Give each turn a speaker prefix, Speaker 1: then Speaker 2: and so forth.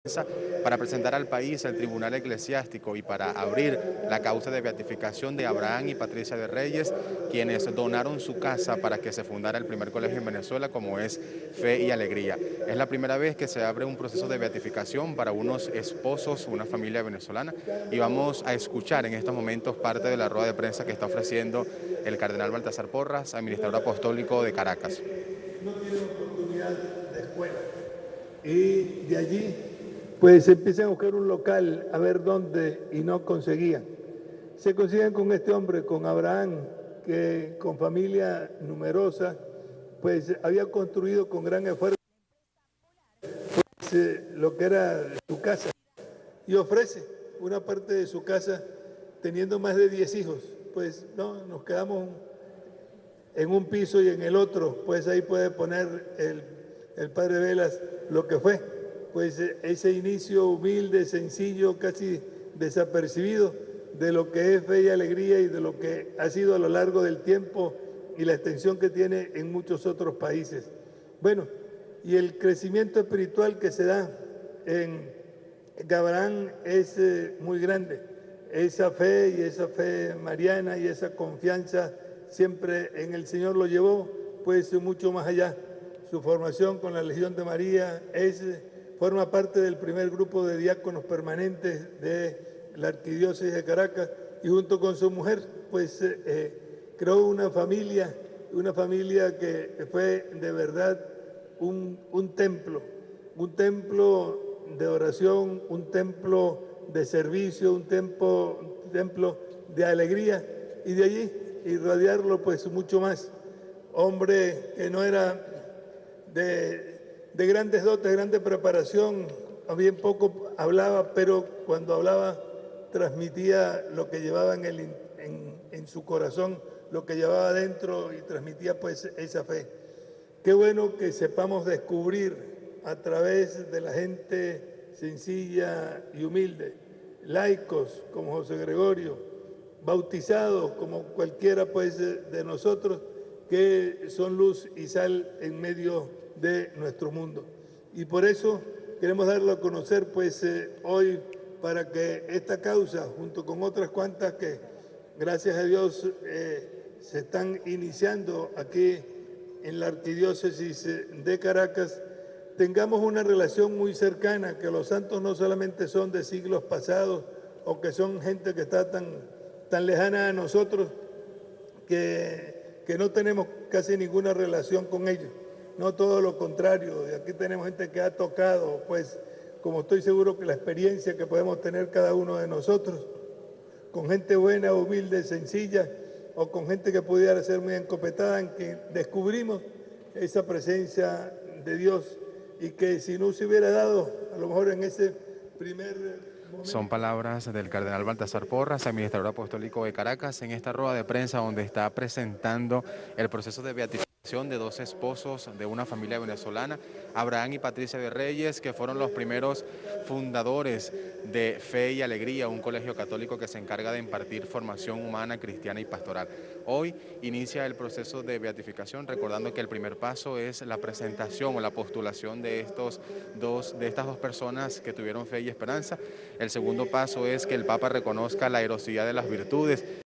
Speaker 1: para presentar al país el Tribunal Eclesiástico y para abrir la causa de beatificación de Abraham y Patricia de Reyes, quienes donaron su casa para que se fundara el primer colegio en Venezuela, como es Fe y Alegría. Es la primera vez que se abre un proceso de beatificación para unos esposos, una familia venezolana, y vamos a escuchar en estos momentos parte de la rueda de prensa que está ofreciendo el cardenal Baltasar Porras, administrador apostólico de Caracas.
Speaker 2: No tienen oportunidad de escuela. Y de allí, pues empiezan a buscar un local, a ver dónde, y no conseguían. Se consiguen con este hombre, con Abraham, que con familia numerosa, pues había construido con gran esfuerzo lo que era su casa. Y ofrece una parte de su casa teniendo más de 10 hijos. Pues no, nos quedamos en un piso y en el otro, pues ahí puede poner el padre Velas lo que fue, pues ese inicio humilde, sencillo, casi desapercibido de lo que es Fe y Alegría y de lo que ha sido a lo largo del tiempo y la extensión que tiene en muchos otros países. Bueno, y el crecimiento espiritual que se da en Abraham es muy grande. Esa fe mariana y esa confianza siempre en el Señor lo llevó, pues mucho más allá. Su formación con la Legión de María forma parte del primer grupo de diáconos permanentes de la Arquidiócesis de Caracas y junto con su mujer, pues creó una familia que fue de verdad un templo de oración, un templo de servicio, un templo de alegría, y de allí irradiarlo pues mucho más. Hombre que no era de grandes dotes, grande preparación, bien poco hablaba, pero cuando hablaba transmitía lo que llevaba en su corazón, lo que llevaba dentro y transmitía pues esa fe. Qué bueno que sepamos descubrir a través de la gente sencilla y humilde, laicos como José Gregorio, bautizados como cualquiera pues de nosotros, que son luz y sal en medio de nuestro mundo. Y por eso queremos darlo a conocer pues hoy, para que esta causa, junto con otras cuantas que gracias a Dios se están iniciando aquí en la Arquidiócesis de Caracas, tengamos una relación muy cercana, que los santos no solamente son de siglos pasados o que son gente que está tan lejana a nosotros que no tenemos casi ninguna relación con ellos. No, todo lo contrario, y aquí tenemos gente que ha tocado, pues, como estoy seguro que la experiencia que podemos tener cada uno de nosotros, con gente buena, humilde, sencilla, o con gente que pudiera ser muy encopetada, en que descubrimos esa presencia de Dios y que si no se hubiera dado, a lo mejor en ese primer momento.
Speaker 1: Son palabras del cardenal Baltasar Porras, administrador apostólico de Caracas, en esta rueda de prensa donde está presentando el proceso de beatificación de dos esposos de una familia venezolana, Abraham y Patricia de Reyes, que fueron los primeros fundadores de Fe y Alegría, un colegio católico que se encarga de impartir formación humana, cristiana y pastoral. Hoy inicia el proceso de beatificación, recordando que el primer paso es la presentación o la postulación de estas dos personas que tuvieron fe y esperanza. El segundo paso es que el Papa reconozca la heroicidad de las virtudes